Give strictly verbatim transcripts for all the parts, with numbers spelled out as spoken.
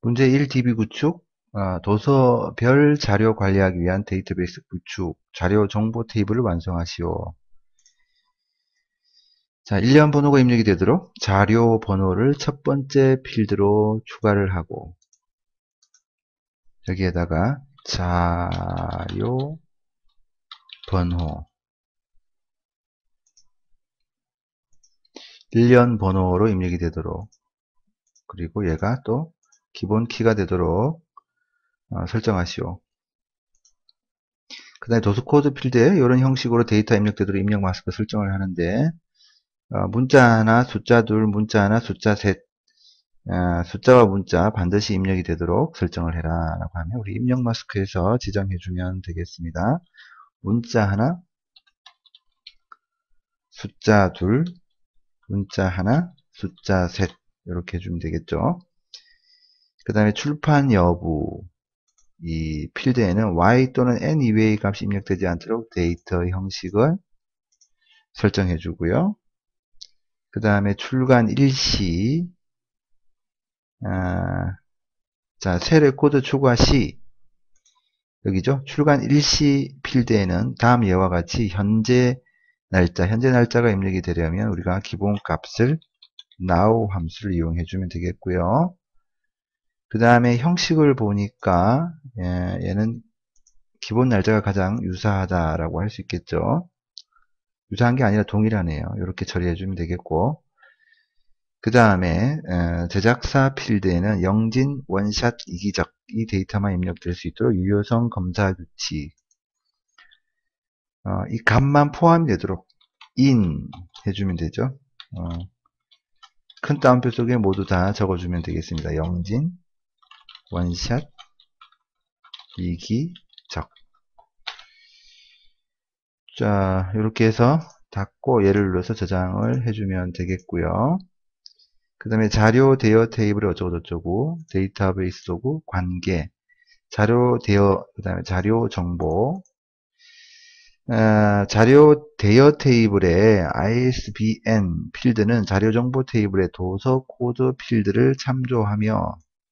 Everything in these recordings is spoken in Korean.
문제 일 디비 구축, 아, 도서별 자료 관리하기 위한 데이터베이스 구축, 자료 정보 테이블을 완성하시오. 자, 일 년 번호가 입력이 되도록 자료 번호를 첫 번째 필드로 추가를 하고, 여기에다가 자료 번호, 일 년 번호로 입력이 되도록, 그리고 얘가 또 기본 키가 되도록 어, 설정하시오. 그 다음에 도서코드 필드에 이런 형식으로 데이터 입력되도록 입력 마스크 설정을 하는데, 어, 문자 하나, 숫자 둘, 문자 하나, 숫자 셋, 어, 숫자와 문자 반드시 입력이 되도록 설정을 해라 라고 하면 우리 입력 마스크에서 지정해 주면 되겠습니다. 문자 하나, 숫자 둘, 문자 하나, 숫자 셋 이렇게 해주면 되겠죠. 그 다음에 출판 여부, 이 필드에는 y 또는 n 이외의 값이 입력되지 않도록 데이터 형식을 설정해 주고요. 그 다음에 출간 일시, 아, 자, 새 레코드 추가 시, 여기죠. 출간 일시 필드에는 다음 예와 같이 현재 날짜, 현재 날짜가 입력이 되려면 우리가 기본 값을 now 함수를 이용해 주면 되겠고요. 그 다음에 형식을 보니까 예, 얘는 기본 날짜가 가장 유사하다라고 할 수 있겠죠. 유사한 게 아니라 동일하네요. 이렇게 처리해 주면 되겠고, 그 다음에 제작사 필드에는 영진, 원샷, 이기적 이 데이터만 입력될 수 있도록 유효성 검사 규칙, 어, 이 값만 포함되도록 in 해주면 되죠. 어, 큰 따옴표 속에 모두 다 적어주면 되겠습니다. 영진, 원샷, 이기적. 자, 이렇게 해서 닫고 얘를 눌러서 저장을 해주면 되겠고요. 그 다음에 자료 대여 테이블이 어쩌고저쩌고, 데이터베이스 도구, 관계, 자료 대여, 그 다음에 자료 정보, 아, 자료 대여 테이블의 아이에스비엔 필드는 자료 정보 테이블의 도서 코드 필드를 참조하며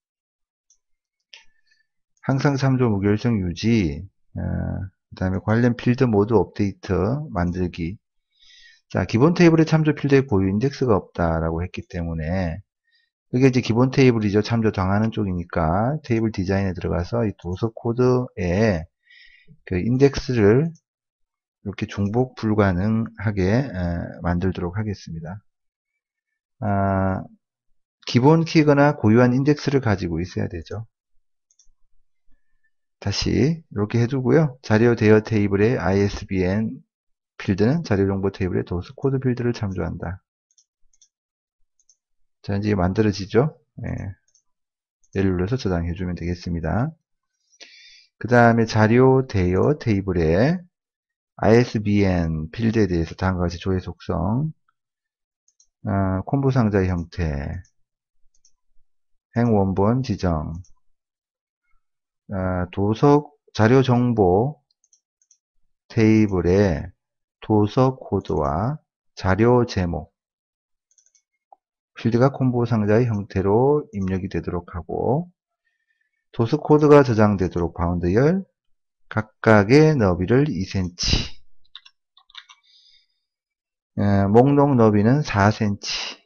항상 참조 무결성 유지, 아, 그 다음에 관련 필드 모드 업데이트 만들기. 자, 기본 테이블의 참조 필드에 고유 인덱스가 없다라고 했기 때문에 이게 이제 기본 테이블이죠. 참조 당하는 쪽이니까 테이블 디자인에 들어가서 이 도서 코드에 그 인덱스를 이렇게 중복 불가능하게 에, 만들도록 하겠습니다. 아, 기본 키거나 고유한 인덱스를 가지고 있어야 되죠. 다시 이렇게 해두고요. 자료 대여 테이블의 아이에스비엔 필드는 자료 정보 테이블의 도서 코드 필드를 참조한다. 자, 이제 만들어지죠. 예. 얘를 눌러서 저장해 주면 되겠습니다. 그 다음에 자료 대여 테이블의 아이에스비엔 필드에 대해서 다음과 같이 조회 속성, 어, 콤보 상자의 형태, 행원본 지정, 어, 도서 자료 정보 테이블의 도서 코드와 자료 제목 필드가 콤보 상자의 형태로 입력이 되도록 하고, 도서 코드가 저장되도록 바운드 열, 각각의 너비를 이 센티미터, 에, 목록 너비는 사 센티미터.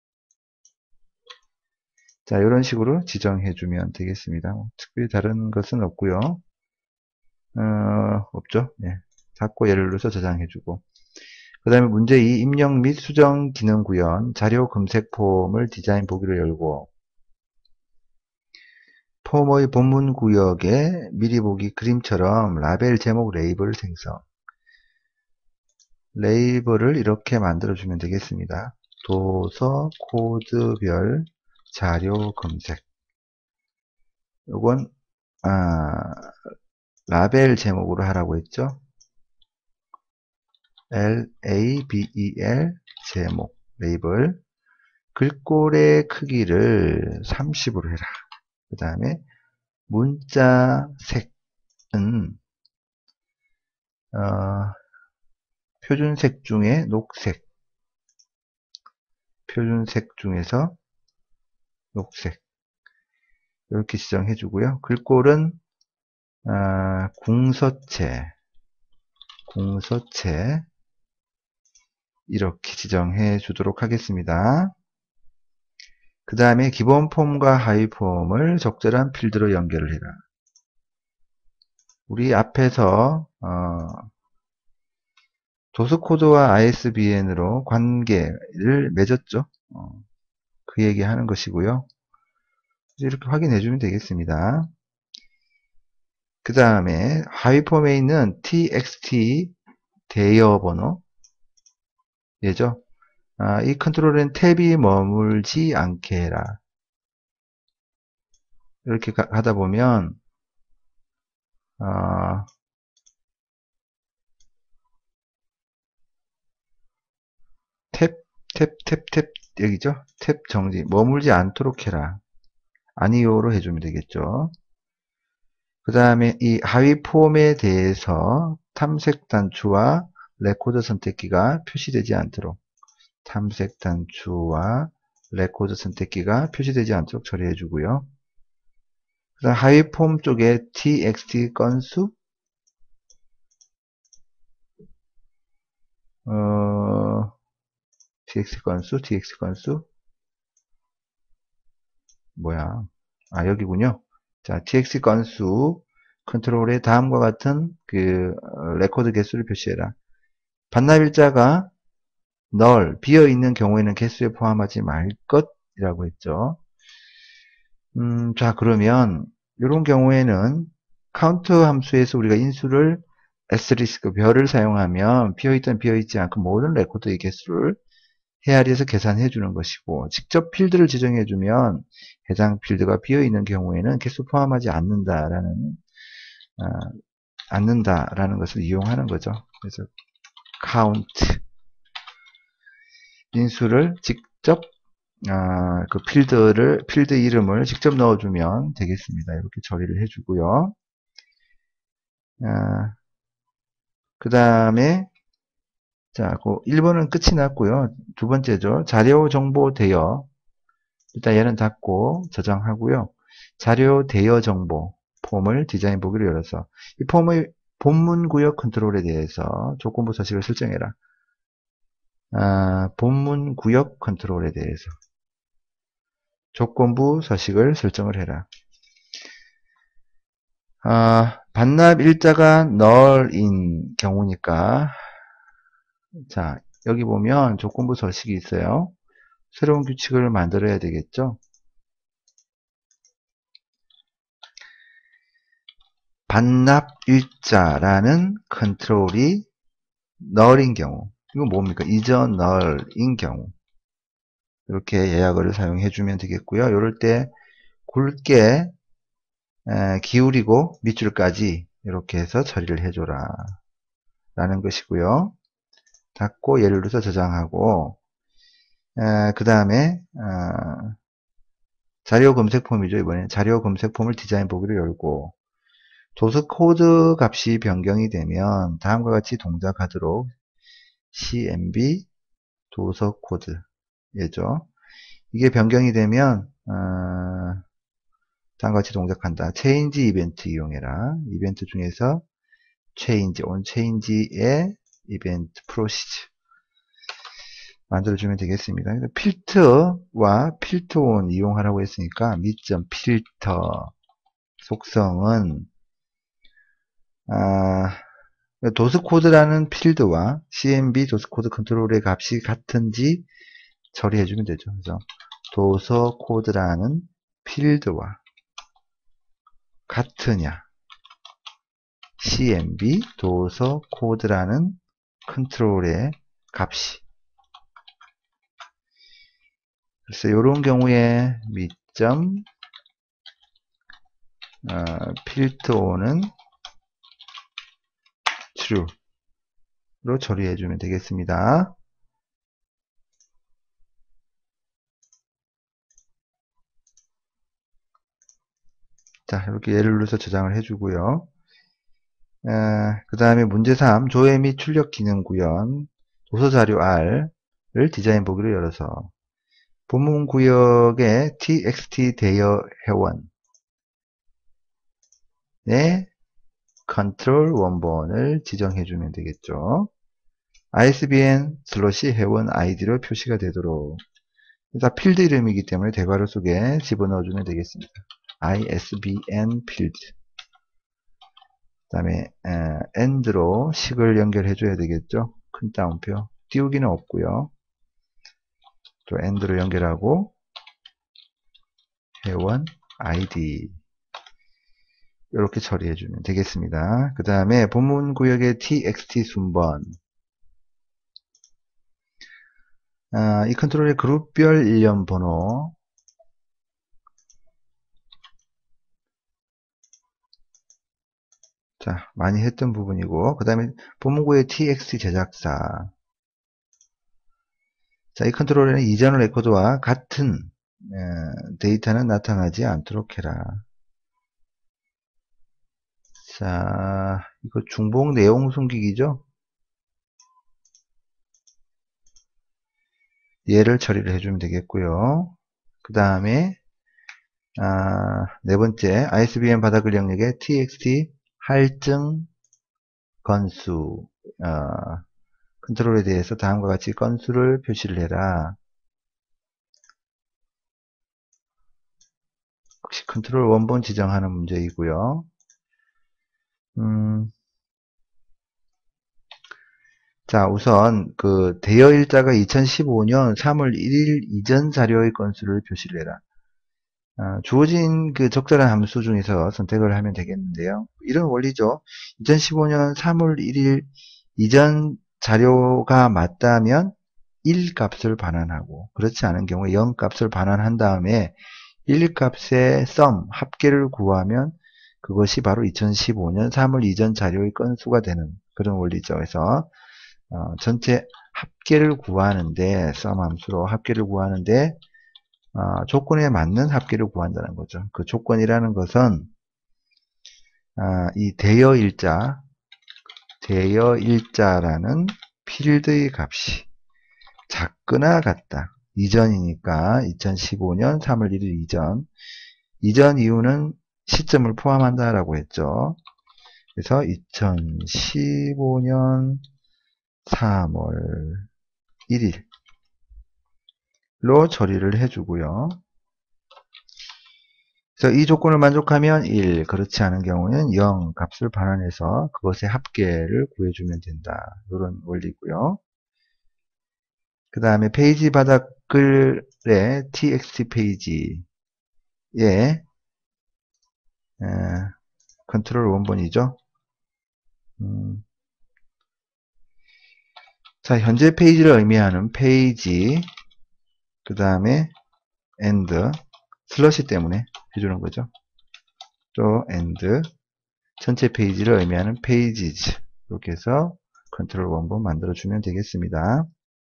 자, 이런 식으로 지정해 주면 되겠습니다. 특별히 다른 것은 없고요. 어, 없죠. 예. 닫고 얘를 눌러서 저장해 주고, 그 다음에 문제 이, 입력 및 수정 기능 구현, 자료 검색 폼을 디자인 보기로 열고, 폼의 본문 구역에 미리 보기 그림처럼 라벨 제목 레이블 생성. 레이블을 이렇게 만들어주면 되겠습니다. 도서 코드별 자료 검색. 요건, 아, 라벨 제목으로 하라고 했죠. L-A-B-E-L 제목, 레이블. 글꼴의 크기를 삼십으로 해라. 그 다음에 문자 색은 어, 표준색 중에 녹색, 표준색 중에서 녹색. 이렇게 지정해 주고요. 글꼴은 아, 궁서체, 궁서체 이렇게 지정해 주도록 하겠습니다. 그 다음에 기본 폼과 하위 폼을 적절한 필드로 연결을 해라. 우리 앞에서 어, 도스코드와 아이에스비엔으로 관계를 맺었죠. 어, 그 얘기 하는 것이고요. 이렇게 확인해 주면 되겠습니다. 그 다음에 하위 폼에 있는 txt 대여 번호 예죠. 아, 이 컨트롤은 탭이 머물지 않게 해라. 이렇게 가, 하다 보면 어, 탭, 탭, 탭, 탭 여기죠. 탭 정지 머물지 않도록 해라. 아니요로 해주면 되겠죠. 그 다음에 이 하위 폼에 대해서 탐색 단추와 레코드 선택기가 표시되지 않도록 탐색 단추와 레코드 선택기가 표시되지 않도록 처리해 주고요. 그 다음 하위 폼 쪽에 txt 건수 어, txt 건수 txt 건수 뭐야 아 여기군요. 자 txt 건수 컨트롤에 다음과 같은 그 어, 레코드 개수를 표시해라. 반납일자가 널 비어있는 경우에는 개수에 포함하지 말 것이라고 했죠. 음, 자 그러면 이런 경우에는 카운트 함수에서 우리가 인수를 에스테리스크 별을 사용하면 비어있든 비어있지 않고 모든 레코드의 개수를 헤아리에서 계산해 주는 것이고 직접 필드를 지정해 주면 해당 필드가 비어있는 경우에는 개수 포함하지 않는다라는 아, 않는다라는 것을 이용하는 거죠. 그래서 count 인수를 직접 아, 그 필드를 필드 이름을 직접 넣어주면 되겠습니다. 이렇게 처리를 해주고요. 아, 그 다음에 자, 그 일 번은 끝이 났고요. 두 번째죠. 자료 정보 대여. 일단 얘는 닫고 저장하고요. 자료 대여 정보 폼을 디자인 보기로 열어서 이 폼의 본문 구역 컨트롤에 대해서 조건부 서식을 설정해라. 아, 본문 구역 컨트롤에 대해서 조건부 서식을 설정을 해라. 아, 반납 일자가 널인 경우니까 자 여기 보면 조건부 서식이 있어요. 새로운 규칙을 만들어야 되겠죠. 반납 일자라는 컨트롤이 널인 경우 이건 뭡니까? 이전 널인 경우 이렇게 예약어를 사용해 주면 되겠고요. 이럴 때 굵게 에, 기울이고 밑줄까지 이렇게 해서 처리를 해줘라 라는 것이고요. 닫고 예를 들어서 저장하고 그 다음에 어, 자료 검색 폼이죠. 이번엔 자료 검색 폼을 디자인 보기로 열고 도스 코드 값이 변경이 되면 다음과 같이 동작하도록 씨엠비 도서 코드 예죠. 이게 변경이 되면 어, 다음과 같이 동작한다. 체인지 이벤트 이용해라. 이벤트 중에서 체인지 온 체인지의 이벤트 프로시즈 만들어주면 되겠습니다. 필터와 필터온 이용하라고 했으니까 밑점 필터 속성은 아, 도스코드라는 필드와 씨엠비 도스코드 컨트롤의 값이 같은지 처리해주면 되죠. 그래서 도서코드라는 필드와 같으냐 씨엠비 도서코드라는 컨트롤의 값이 그래서 이런 경우에 밑점 어, 필터는 true로 처리해주면 되겠습니다. 자, 이렇게 예를 들어서 저장을 해주고요. 그 다음에 문제 삼 조회 및 출력 기능 구현 도서자료 R을 디자인 보기로 열어서 본문 구역에 txt 대여 회원 컨트롤 원본을 지정해주면 되겠죠. 아이에스비엔 슬롯이 회원 아이디로 표시가 되도록. 다 필드 이름이기 때문에 대괄호 속에 집어넣어주면 되겠습니다. 아이에스비엔 필드. 그 다음에 AND로 식을 연결해줘야 되겠죠. 큰 따옴표. 띄우기는 없고요. 또 AND로 연결하고 회원 아이디 이렇게 처리해주면 되겠습니다. 그 다음에 본문 구역의 txt 순번. 아, 이 컨트롤의 그룹별 일련 번호. 자, 많이 했던 부분이고, 그 다음에 본문구의 txt 제작사. 자, 이 컨트롤에는 이전 레코드와 같은 에, 데이터는 나타나지 않도록 해라. 자, 이거 중복 내용 숨기기죠? 얘를 처리를 해주면 되겠고요. 그 다음에 아, 네 번째 아이에스비엔 바닥을 영역에 txt 할증 건수 어, 컨트롤에 대해서 다음과 같이 건수를 표시를 해라. 혹시 컨트롤 원본 지정하는 문제이고요. 음, 자, 우선 그 대여 일자가 이천십오 년 삼월 일 일 이전 자료의 건수를 표시를 해라. 아, 주어진 그 적절한 함수 중에서 선택을 하면 되겠는데요. 이런 원리죠. 이천십오 년 삼월 일 일 이전 자료가 맞다면 일 값을 반환하고, 그렇지 않은 경우에 영 값을 반환한 다음에 일 값의 sum, 합계를 구하면 그것이 바로 이천십오 년 삼월 이전 자료의 건수가 되는 그런 원리죠. 그래서 어, 전체 합계를 구하는데 sum 함수로 합계를 구하는데 어, 조건에 맞는 합계를 구한다는 거죠. 그 조건이라는 것은 어, 이 대여 일자, 대여 일자라는 필드의 값이 작거나 같다. 이전이니까 이천십오 년 삼월 일 일 이전. 이전 이유는 시점을 포함한다라고 했죠. 그래서 이천십오 년 삼월 일 일로 처리를 해주고요. 그래서 이 조건을 만족하면 일, 그렇지 않은 경우는 영 값을 반환해서 그것의 합계를 구해주면 된다. 이런 원리고요. 그 다음에 페이지 바닥글의 txt 페이지에 에, 컨트롤 원본이죠. 음, 자, 현재 페이지를 의미하는 페이지, 그 다음에 and, 슬러시 때문에 해주는 거죠. 또 and, 전체 페이지를 의미하는 pages, 이렇게 해서 컨트롤 원본 만들어주면 되겠습니다.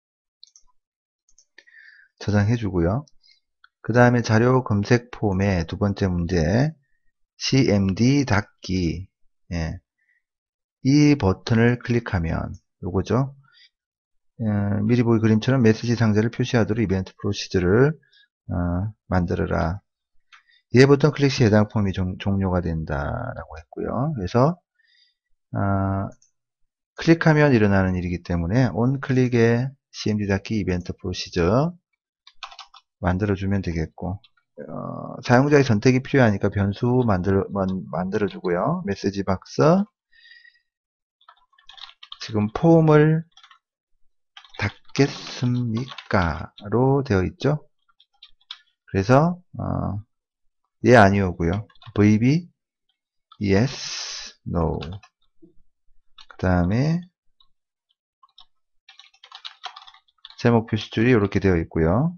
저장해주고요. 그 다음에 자료 검색 폼의 두 번째 문제, cmd 닫기. 예. 이 버튼을 클릭하면, 요거죠. 예, 미리 보기 그림처럼 메시지 상자를 표시하도록 이벤트 프로시저를 어, 만들어라. 이 버튼 클릭 시 해당 폼이 종, 종료가 된다라고 했고요. 그래서 어, 클릭하면 일어나는 일이기 때문에 온 클릭에 cmd 닫기 이벤트 프로시저 만들어주면 되겠고, 어, 사용자의 선택이 필요하니까 변수 만들어, 만들어주고요. 메시지 박스, 지금 폼을 닫겠습니까? 로 되어 있죠. 그래서 어, 예, 아니오고요. 브이비, yes, no. 그 다음에 제목 표시줄이 이렇게 되어 있고요.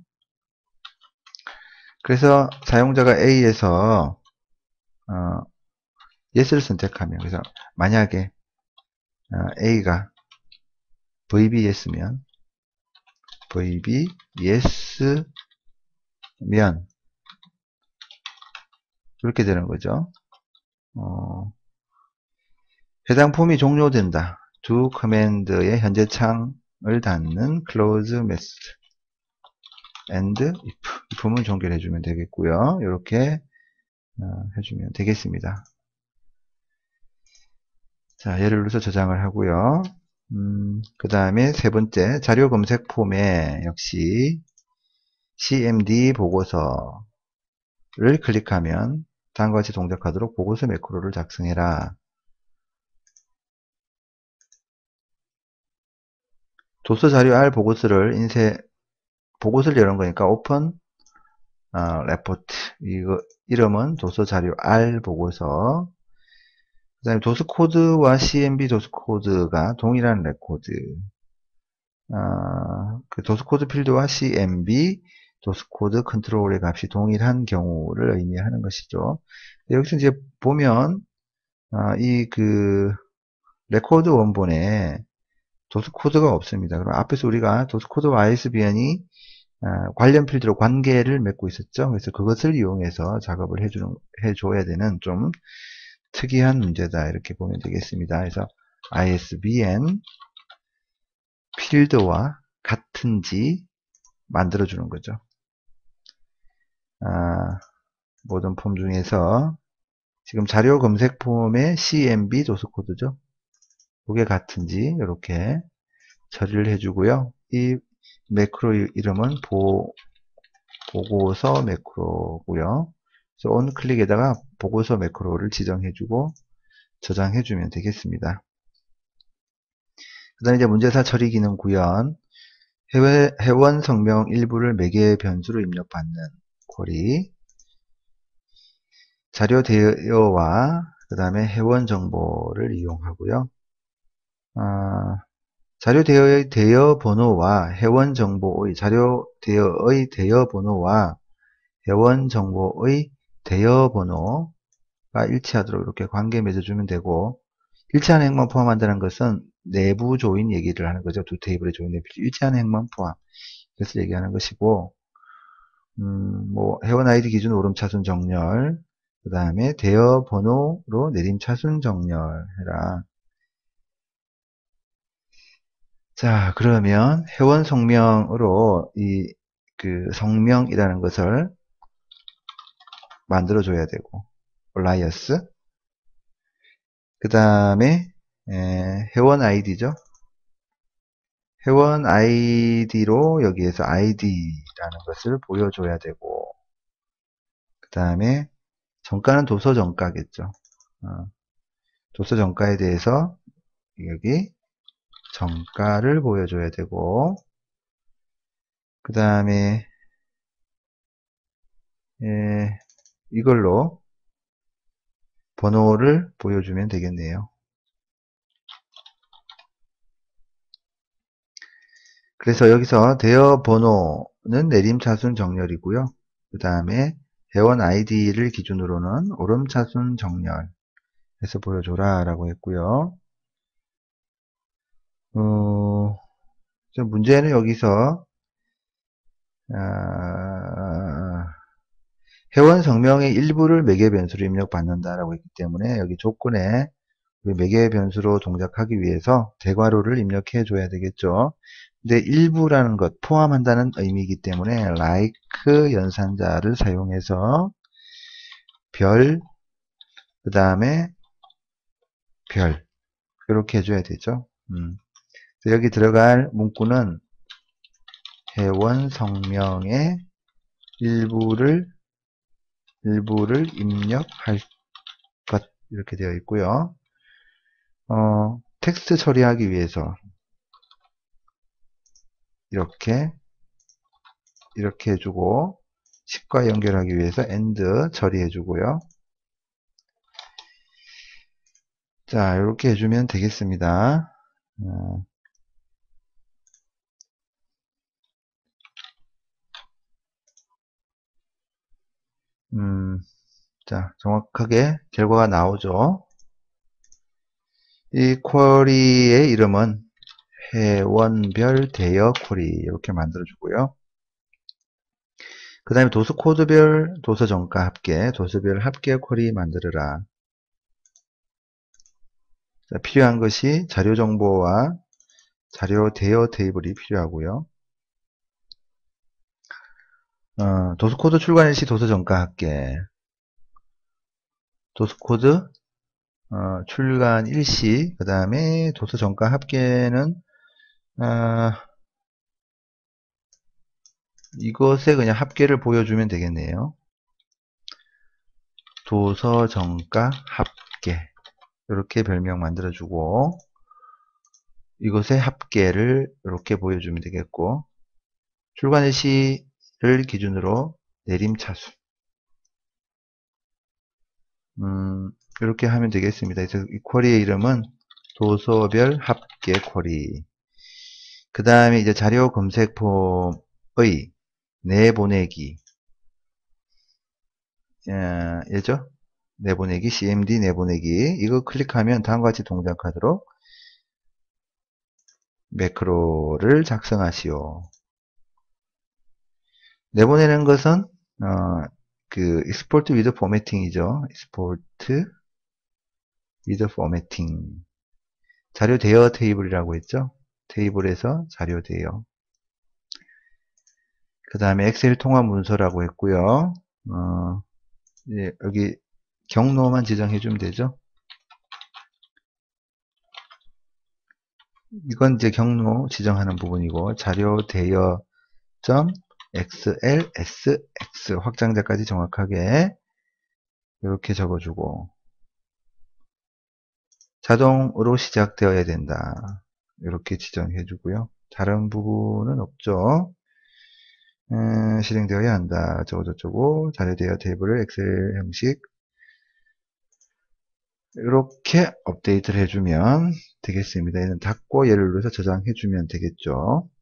그래서 사용자가 A에서 어, yes를 선택하면, 그래서 만약에 어, A가 브이비 yes면 브이비 yes면 이렇게 되는 거죠. 어, 해당 폼이 종료된다. do 커맨드의 현재 창을 닫는 close method and if 이 폼을 종결해 주면 되겠고요. 이렇게 어, 해주면 되겠습니다. 자, 얘를 눌러서 저장을 하고요. 음, 그 다음에 세 번째, 자료 검색 폼에 역시 씨엠디 보고서를 클릭하면 다음과 같이 동작하도록 보고서 매크로를 작성해라. 도서 자료 R 보고서를 인쇄, 보고서를 열은 거니까 오픈 어, 레포트. 이거 이름은 도서 자료 R 보고서. 그 다음에 도스 코드와 씨엠디 도스 코드가 동일한 레코드. 어, 그 도스 코드 필드와 씨엠디 도스 코드 컨트롤의 값이 동일한 경우를 의미하는 것이죠. 여기서 이제 보면 어, 이 그 레코드 원본에 도스 코드가 없습니다. 그럼 앞에서 우리가 도스 코드와 아이에스비엔이 어, 관련 필드로 관계를 맺고 있었죠. 그래서 그것을 이용해서 작업을 해주는, 해줘야 되는 좀 특이한 문제다. 이렇게 보면 되겠습니다. 그래서 아이에스비엔 필드와 같은지 만들어주는 거죠. 아, 모든 폼 중에서 지금 자료 검색 폼의 씨엠비 도스 코드죠. 그게 같은지 이렇게 처리를 해주고요. 이 매크로 이름은 보, 보고서 매크로고요. 그래서 온 클릭에다가 보고서 매크로를 지정해주고 저장해주면 되겠습니다. 그 다음에 이제 문제사 처리 기능 구현. 회원, 회원 성명 일부를 매개 변수로 입력받는 쿼리. 자료 대여와 그 다음에 회원 정보를 이용하고요. 아, 자료 대여의 대여 번호와 회원 정보의 자료 대여의 대여 번호와 회원 정보의 대여 번호가 일치하도록 이렇게 관계 맺어주면 되고, 일치하는 행만 포함한다는 것은 내부 조인 얘기를 하는 거죠. 두 테이블의 조인에 일치하는 행만 포함. 그래서 얘기하는 것이고, 음, 뭐 회원 아이디 기준 오름차순 정렬, 그 다음에 대여 번호로 내림차순 정렬해라. 자, 그러면 회원 성명으로 이 그 성명이라는 것을 만들어줘야 되고, 라이어스. 그 다음에 회원 아이디죠. 회원 아이디로 여기에서 아이디라는 것을 보여줘야 되고, 그 다음에 정가는 도서 정가겠죠. 어, 도서 정가에 대해서 여기 정가를 보여줘야 되고, 그 다음에 이걸로 번호를 보여주면 되겠네요. 그래서 여기서 대여 번호는 내림차순 정렬이고요. 그 다음에 회원 아이디를 기준으로는 오름차순 정렬 해서 보여줘라 라고 했고요. 어, 문제는 여기서 아, 회원 성명의 일부를 매개 변수로 입력받는다라고 했기 때문에 여기 조건에 매개 변수로 동작하기 위해서 대괄호를 입력해 줘야 되겠죠. 근데 일부라는 것 포함한다는 의미이기 때문에 like 연산자를 사용해서 별, 그 다음에 별 이렇게 해줘야 되죠. 음. 여기 들어갈 문구는 회원 성명의 일부를 일부를 입력할 것 이렇게 되어 있고요. 어, 텍스트 처리하기 위해서 이렇게 이렇게 해주고 식과 연결하기 위해서 AND 처리해주고요. 자, 이렇게 해주면 되겠습니다. 어, 음, 자, 정확하게 결과가 나오죠. 이 쿼리의 이름은 회원별 대여 쿼리 이렇게 만들어주고요. 그 다음에 도서 코드별 도서 정가 합계, 도서별 합계 쿼리 만들어라. 자, 필요한 것이 자료 정보와 자료 대여 테이블이 필요하고요. 어, 도서 코드 출간일시 도서 정가 합계, 도서 코드 어, 출간 일시, 그 다음에 도서 정가 합계는, 아, 이것에 그냥 합계를 보여주면 되겠네요. 도서 정가 합계. 이렇게 별명 만들어주고, 이것의 합계를 이렇게 보여주면 되겠고, 출간 일시를 기준으로 내림차수. 음, 이렇게 하면 되겠습니다. 그래서 이 쿼리의 이름은 도서별 합계 쿼리. 그 다음에 이제 자료 검색 폼의 내보내기. 어, 예죠? 내보내기, 씨엠디 내보내기. 이거 클릭하면 다음과 같이 동작하도록 매크로를 작성하시오. 내보내는 것은 어, 그 export with formatting이죠. export with formatting. 자료 대여 테이블이라고 했죠. 테이블에서 자료 대여. 그 다음에 엑셀 통합 문서라고 했고요. 어, 예, 여기 경로만 지정해 주면 되죠. 이건 이제 경로 지정하는 부분이고, 자료 대여 점 엑스엘에스엑스 확장자까지 정확하게 이렇게 적어주고, 자동으로 시작되어야 된다. 이렇게 지정해 주고요. 다른 부분은 없죠. 음, 실행되어야 한다. 저거저쩌고 자료 대여 테이블을 엑셀 형식 이렇게 업데이트를 해주면 되겠습니다. 얘는 닫고 얘를 눌러서 저장해주면 되겠죠.